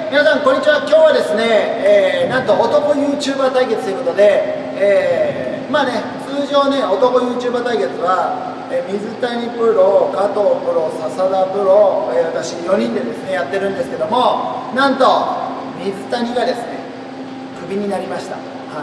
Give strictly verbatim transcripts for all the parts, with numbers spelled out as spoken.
皆さんこんにちは。今日はですね、えー、なんと男 YouTuber 対決ということで、えー、まあね、通常ね、男 YouTuber 対決は、えー、水谷プロ、加藤プロ、笹田プロ、えー、私よにんでですね、やってるんですけども、なんと、水谷がですね、クビになりました。はい、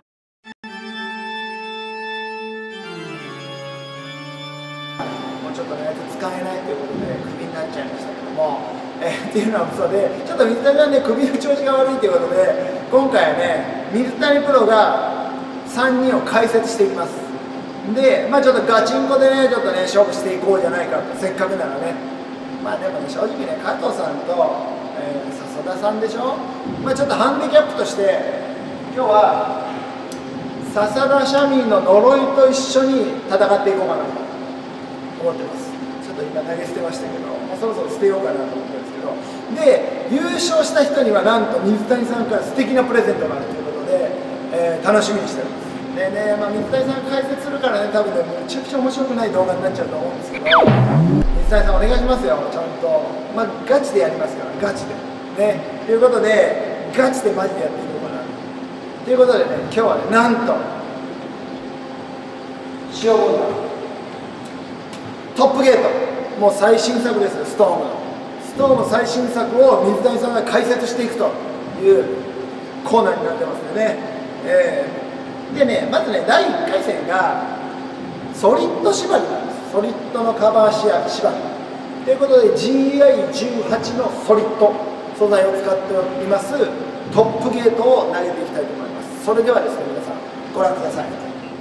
もうちょっとね、使えないということで、クビになっちゃいましたけども、えー、っていうのは嘘で、ちょっと水谷がね、首の調子が悪いということで、今回はね、水谷プロがさんにんを解説していきます。で、まあちょっとガチンコでね、ちょっとね、勝負していこうじゃないかと、せっかくならね。まあでもね、正直ね、加藤さんと、えー、笹田さんでしょ、まあちょっとハンディキャップとして、今日は、笹田庶民の呪いと一緒に戦っていこうかなと思ってます。ちょっと今投げ捨てましたけど、もうそろそろ捨てようかなと思ってるんですけど、で、優勝した人にはなんと水谷さんから素敵なプレゼントがあるということで、えー、楽しみにしております。でね、まあ、水谷さん解説するからね、多分ね、めちゃくちゃ面白くない動画になっちゃうと思うんですけど、水谷さんお願いしますよ、ちゃんと。まあ、ガチでやりますから、ガチで。ね、ということで、ガチでマジでやっていこうかな。ということでね、今日はね、なんと、塩ボンダトップゲート、もう最新作ですよ、ストームの。ストーム最新作を水谷さんが解説していくというコーナーになってますよね。えーでね、まずね、だいいっかい戦がソリッド縛りなんです。ソリッドのカバーシア縛りということで ジーアイじゅうはち のソリッド素材を使っておりますトップゲートを投げていきたいと思います。それではですね、皆さんご覧ください。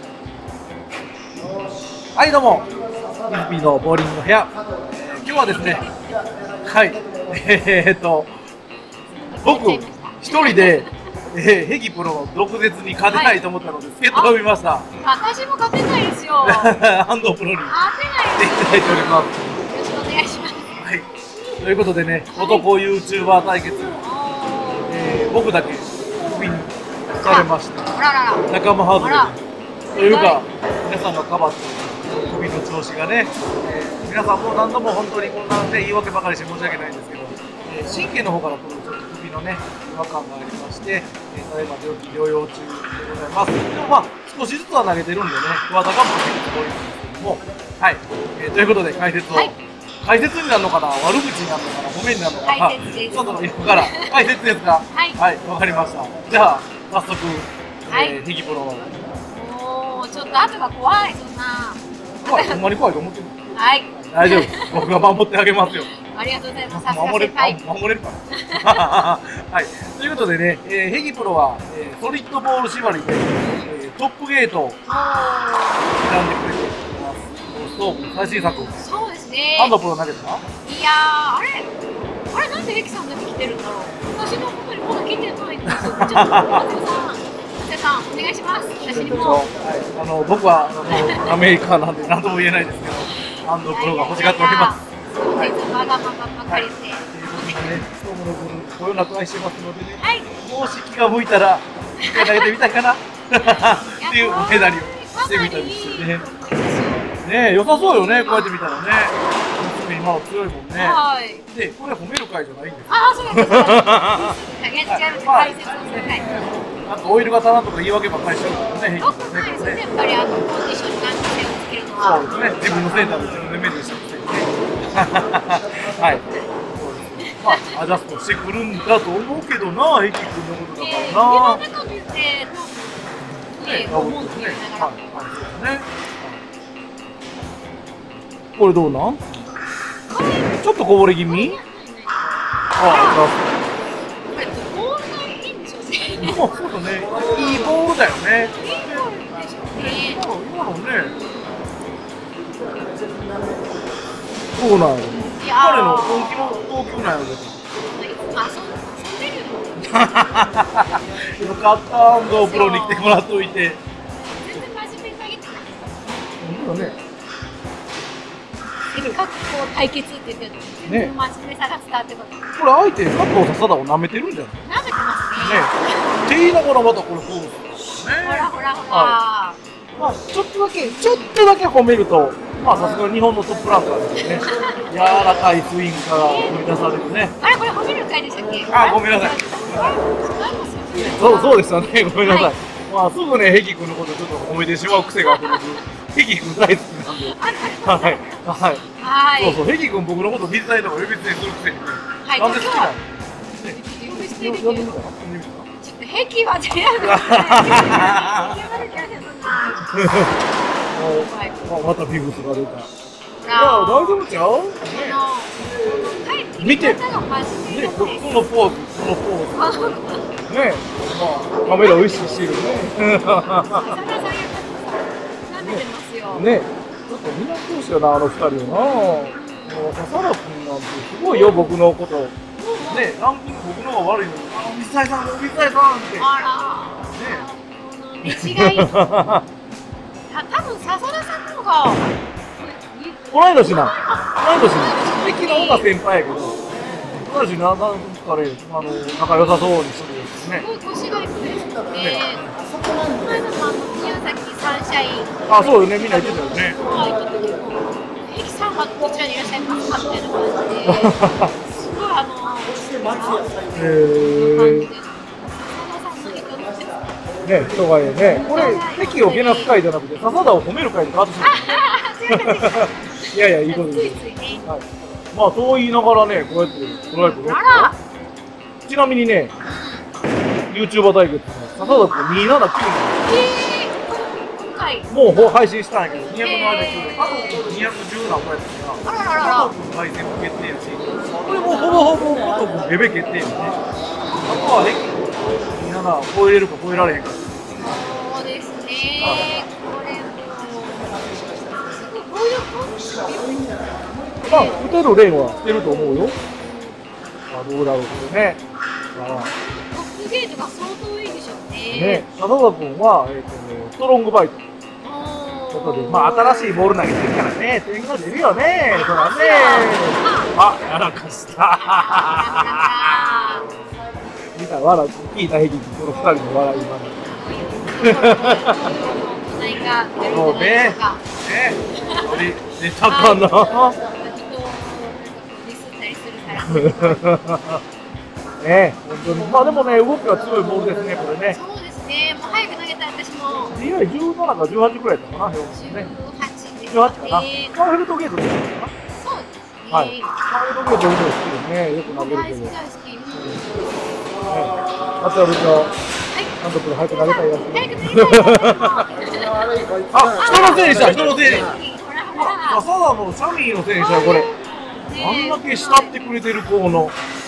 はい、どうもミズピーのボーリングの部屋、えー、今日はですね、はい、えー、っと僕一人でえー、ヘギプロの毒舌に勝てないと思ったので、助っ人を呼びました。 私も勝てないですよ。 安藤プロに勝てない来ていただいております。 よろしくお願いします。 はい。ということでね、男 YouTuber 対決、えー、僕だけクビにされまして、 あららら仲間外れというか、皆さんがかばって首の調子がね、えー、皆さんもう何度も本当にこんな、ね、言い訳ばかりして申し訳ないんですけど、えー、神経の方から来るちょっと首のね違和感がありまして、えー、ただいま病気療養中でございます。でもまあ少しずつは投げてるんでね、桑田がも結構多いんですけども、はい、えー、ということで解説を、はい、解説になるのかな、悪口になるのかな、褒めになるのかな、ちょっと今から解説ですが、はい、はい、わかりました。じゃあ早速、えー、ヘギプロの。 もうちょっと後が怖い、そんな。 怖い、ほんまに怖いと思ってる。 はい。 大丈夫、僕が守ってあげますよ。 ありがとうございます。 守れる、はい、守れるかな。はい、ということでね、えー、ヘギプロは、えー、ソリッドボール縛りで、えー、トップゲートを選んでくれています。ストーブ最新作。 そうですね。 ハンドプロ投げた？いやー、あれ、あれなんでヘキさんだけ来てるんだろう。私のことにまだ来てないんですよ。ちょっと松田さん、松田さんお願いします。私にも。はい、 あの僕はあのアメリカなんで何とも言えないですけど、ハンドプロが欲しがっております。 はい、わがままばかりで。ということでね、ストームの分こよなく愛してますのでね、はい、もし気が向いたら一回投げてみたいかなっていうメダルをしてみたいですよね。ねえ、良さそうよね、こうやって見たらね。今は強いもんね。はい。で、これ褒める会じゃないんですよ。 ああ、そうです。解説をする会。 あとオイルが足らんとか言い訳ばっかりしてるからね。 よくないですね、やっぱりあのコンディションに何点をつけるのは。 そうですね、自分のセンターで自分でメニューしてるんですね。はい。まあ、アジャストしてくるんだと思うけどな、ヘキ君のことだからな。 えー、中で言って、ね、思うって言いながら。はい、ね。 これどうなん？ちょっとこぼれ気味？ああ、 これボールがいいんでしょうね。 そうだね。いいボールだよね。 いいボールでしょうね。 今のね。そうなんよ。彼の本気の投球なんやけど。 いつも遊んでるよ。 よかった、安藤プロに来てもらっておいて。 全然真面目に投げてない。 本当だね。 せっかくこう対決って言ってるのに、全然真面目さが伝わってこない。 これ相手、加藤笹田を舐めてるんじゃない？ 舐めてますね。 ね。って言いながらまたこれフォースですね。 ほらほらほら。 まあちょっとだけちょっとだけ褒めるとまあさすがに日本のトップランカーですね。柔らかいスイングから生み出されるね。 あれこれ褒める回でしたっけ？ あ、ごめんなさい。そうそうでしたね。ごめんなさい。まあすぐねヘキ君のことちょっと褒めてしまう癖があるんです。ヘキ君大好きなんで。はいはいはい。そうそうヘキ君僕のこと水谷とか呼び捨てにするくせに。はい。なんで好きなの？呼び捨てで呼んでみたら？ちょっとヘキは違う。またビブスが出た。いや大丈夫ちゃう？見て。ねこのポーズこのポーズ。ねまあカメラを意識してるね。ねちょっと見なってほしいよなあの二人をな。もう笹原君なんてすごいよ僕のこと。ねランキング僕の方が悪いのにあの水谷さん水谷さんって。あら。ね。見違い。多分笹田さんの方が同い年な同い年な敵の方が先輩やけど同い年なんかねあの仲良さそうにしてるですね。すごい腰がいいですよね。そこなんで宮崎サンシャインあそうよねみんな言ってたよね。はい駅さんがこちらにいらっしゃいますかみたいな感じですごいあのへえね、人がいいね。これ、敵をけなす会じゃなくて、笹田を褒める会に変わってしまった。いやいや、いいことです。はい。まあ、そう言いながらね、こうやってトライブロック。ちなみにね、ユーチューバー 対決の笹田君にひゃくななじゅうきゅうなの。もう配信したんやけど、にひゃくななじゅうきゅうで、加藤君にひゃくじゅう何個やったから、加藤君対戦も決定やし、これもほぼほぼ加藤君レベ決定やね。あとはね、にひゃくなな超えれるか超えられへんか。そうですね。これもすごい暴力。まあ打てるレーンはしてると思うよ。まあどうだろうこれね。ロックゲートが相当いいでしょうね。ね、笹田君はえっとストロングバイト。ことでまあ新しいボール投げてるからね点が出るよね。そらね。あやらかした。見た笑聞いたヘキこの二人の笑い話。そうね。ね。あれ出たかな。ね本当にまあでもね動きは強いボールですねこれね。そうですね。もう早く投げた私も。じゅうななかじゅうはちくらいだったかな。じゅうはちですね。じゅうはちかな。カーフェルトゲートですか。そうですね。はい。カーフェルトゲート好きですね。よく投げるけど。あとは部長、監督で早く投げたいやつ。あ、人のせいにした、人のせいに。笹田のシャミーのせいにしたよ、これ。あんだけ慕ってくれてる子の。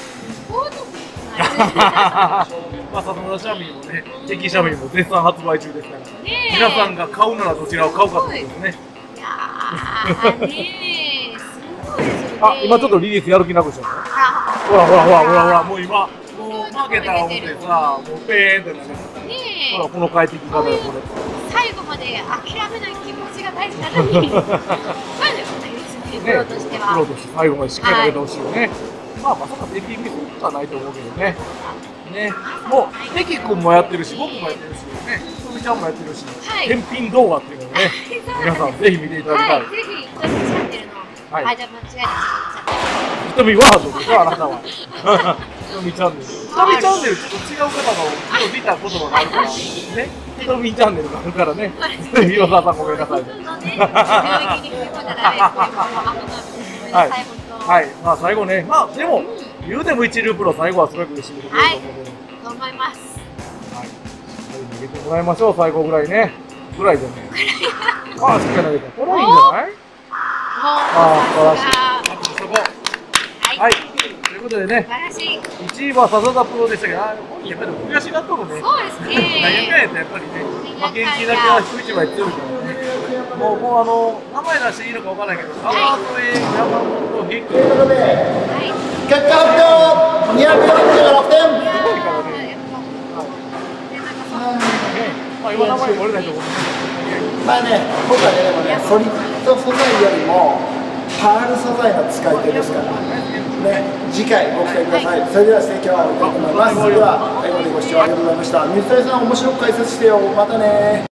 まあ、笹田シャミーもね、敵シャミーも絶賛発売中ですから。皆さんが買うならどちらを買うかということですね。いやー、ねー、すごいですよね。あ、今ちょっとリリースやる気なくした。ほらほらほらほらほら、もう今。負けたら思ってさ、もうペーンってなる。ほら、この快適方よ、これ。最後まで諦めない気持ちが大事なのに。そういうのがないですね、プロとしては。プロとして最後までしっかり投げてほしいよね。まあ、まさかペンギンミスはないと思うけどね。ね、もう、ペキ君もやってるし、僕もやってるし、ね、ひとみちゃんもやってるし、返品動画っていうのをね、皆さんぜひ見ていただきたい。ぜひ、ひとみチャンネルの、はい、じゃあ間違えた。ひとみワードですか、あなたは。ひとみチャンネル。ひとみチャンネルちょっと違う方が見た言葉があるから、ね、ひとみチャンネルがあるからね。広沢さんごめんなさい。はい。はい。まあ最後ね、まあでも言うても一流プロ最後はすごく締めてくれると思うので。と思います。はい。しっかり投げてもらいましょう最後ぐらいね。ぐらいじゃね。ああしっかり投げた。これはいいんじゃない？ああ素晴らしい。あとそこ。はい。ということでね、いちいは笹田プロでしたけど、本人やっぱり悔しがっとるね。そうですね。何やかんやったらやっぱりね、負けん気だけは人一倍強いからね。もう、もうあの、名前出していいのかわからないけど、川添、山本、平均。ということで、結果発表、にひゃくよんじゅうろくてん。すごいからね。まあ、今名前漏れないと思う。まあね、僕はね、でもね、ソリッド素材よりも、パール素材の使い手ですから。ね、次回ご期待ください。それでは、今日は終わりたいと思います。それでは、最後までご視聴ありがとうございました。水谷さん、面白く解説してよ。またね。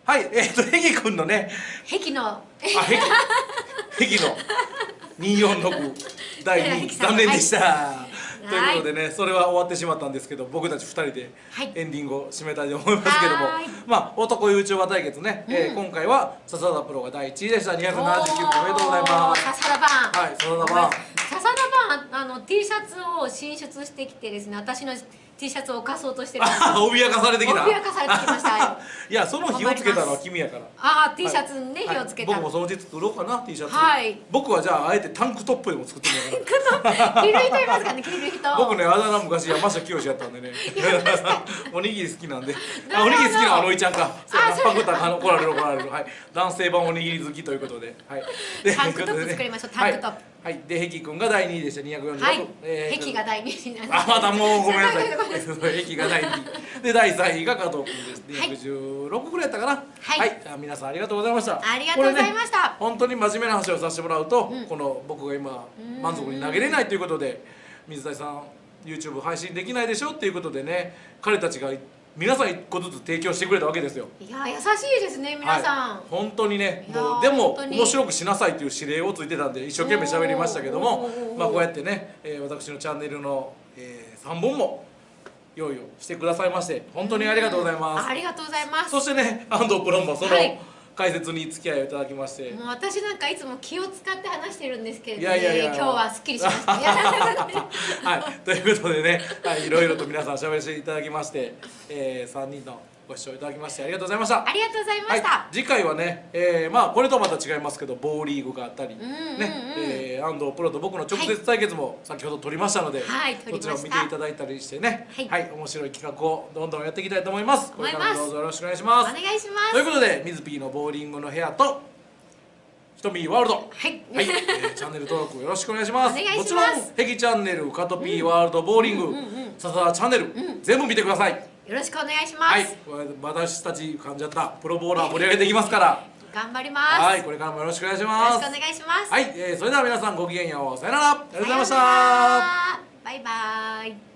はいえっ、とヘギ君のね壁のあヘギヘギのにーよんろくだいにい残念でした、はい、ということでねそれは終わってしまったんですけど僕たちふたりでエンディングを締めたいと思いますけども、はい、まあ男 YouTuber 対決ね、うん、えー、今回は笹田プロがだいいちいでした。にひゃくななじゅうきゅうおめでとうございます。 笹田版はい笹田版笹田版あの T シャツを進出してきてですね私の T シャツを貸そうとしてるんですあ脅かされてきた脅かされてきましたよいやその火をつけたのは君やからああ T シャツにね、はい、火をつけた、 僕もそのうち作ろうかな T シャツ、 はい、 僕はじゃああえてタンクトップでも作ってみようかな着る人いますかね着る人僕ねあだ名昔山下清やったんでねおにぎり好きなんであおにぎり好きなのはロイちゃんかパクったあの怒られる怒られる、はい、男性版おにぎり好きということで、はい、でタンクトップ作りましょうタンクトップ、はいはい、で、ヘキ君がだいにいでした、にひゃくよんじゅうろく。 はい、ヘキがだいにいになりました。あ、またもうごめんなさい。ヘキがだいにい。で、だいさんいが加藤君です。にひゃくじゅうろくぐらいやったかな。はい、じゃあ皆さんありがとうございました。 ありがとうございました。 本当に真面目な話をさせてもらうと、この僕が今満足に投げれないということで、水谷さん、YouTube 配信できないでしょっていうことでね、彼たちが皆さん一個ずつ提供してくれたわけですよ。 いや優しいですね皆さん、 はい、本当にねもうでも面白くしなさいという指令をついてたんで一生懸命喋りましたけども、まあこうやってね、えー、私のチャンネルの、えー、さんぼんも用意をしてくださいまして本当にありがとうございます。 ありがとうございます。 そしてね安藤プロもその、はい、解説に付き合いをいただきまして、 もう私なんかいつも気を使って話してるんですけれども、 ね、いやいやいや今日はすっきりしましたはいということでね、はい、いろいろと皆さん喋らせていただきまして、えー、さんにんのご視聴いただきましてありがとうございました。 ありがとうございました、 はい、次回はね、えー、まあこれとはまた違いますけどボーリーグがあったり、ねえー、安藤プロと僕の直接対決も先ほど撮りましたので、はい、そちらを見ていただいたりしてね、はい、はい、面白い企画をどんどんやっていきたいと思います。これからもどうぞよろしくお願いします。 お願いします。 ということで水 P のボーリングの部屋とひとみワールド、はい、はい、えー、チャンネル登録よろしくお願いします。もちろんヘギチャンネル、カトピーワールドボーリング、笹田チャンネル、うん、全部見てください。 よろしくお願いします。 はい、私たち患者たプロボーラー盛り上げていきますから。 頑張ります。 はい、これからもよろしくお願いします。 よろしくお願いします。 はい、えー、それでは皆さんごきげんよう。さよなら。ありがとうございました。 バイバイ。